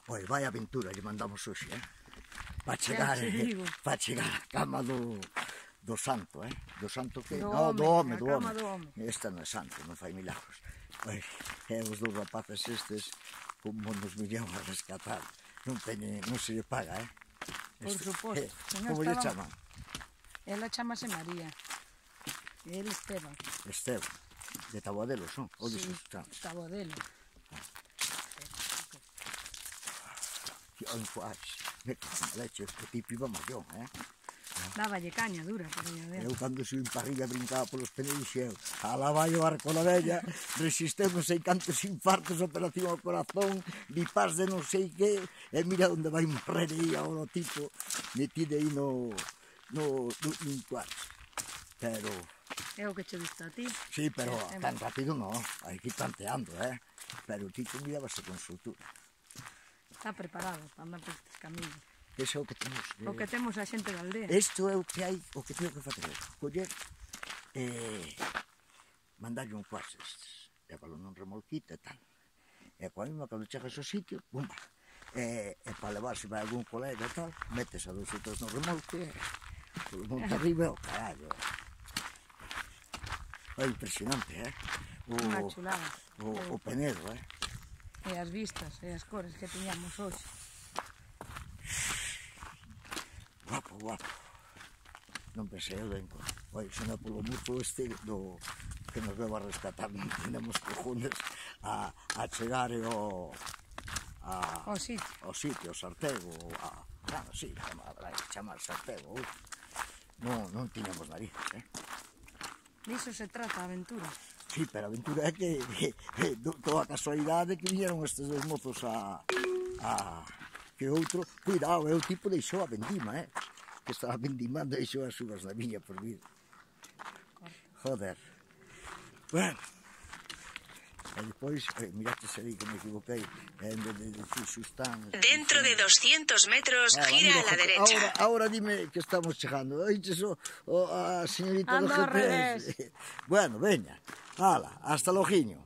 Oi, vai aventura lle mandamos hoxe, para chegar a cama do santo, do santo que... Do home. home. Esta non é santo, non fai milagros. Oi, os dous rapaces estes, como nos viñeron a rescatar, non se lle paga, Por suposto. Como lle chaman? Ela chamase María. E ele Esteban. Esteban. De Taboadelo son? Sí, Taboadelo. Oi, pois, me cago na leche, que tipo iba maior, Dáballe caña dura, por aí a ver. Eu cando subín para arriba brincaba polos peneis e eu, alá vai o barco na vella, resisteu non sei cantos infartos, operación ao corazón, bipás de non sei que, e mira onde vai morrer aí ahora o tipo, metido aí no cuarto. Pero... É o que che gusta a ti? Sí, pero tan rápido non, hai que ir tanteando, pero o tipo mirábase con soltura. Está preparado para andar por estes camiños. Ese é o que temos. O que temos a xente da aldea. Isto é o que hai, o que teño que facer. Coller mandarlle un cuarto estes. Lévalo nun remolquito e tal. E coa mesma, cando chegas ao sitio, pumba. E para levarse para algún colega e tal, metes a 2 ou 3 no remolque e polo monte arriba e o carallo. É impresionante, Unha chulada. O Penedo, E as vistas e as cores que tiñamos hoxe. Guapo. Non pensei eu ben. Oi, se non polo mucho este que nos leva a rescatar, non tenemos cojones a chegar ao sitio, ao sartego, sí, chamar sartego. Non tiñamos narices, Diso se trata a aventura. Sí, pero a aventura é que toda a casualidade que viñeron estes dois mozos que outro, cuidado, o tipo deixou a vendima, que estaba vendimando, deixou as uvas na viña por vida. Joder. Bueno. E depois, mirate se aí que me equivoquei, en vez de decir Xustán... Dentro de 200 metros, gira a la derecha. Ahora dime que estamos chegando. Oiches a señorita do Ando ao GPS. revés. Bueno, veña. Hala, hasta logiño.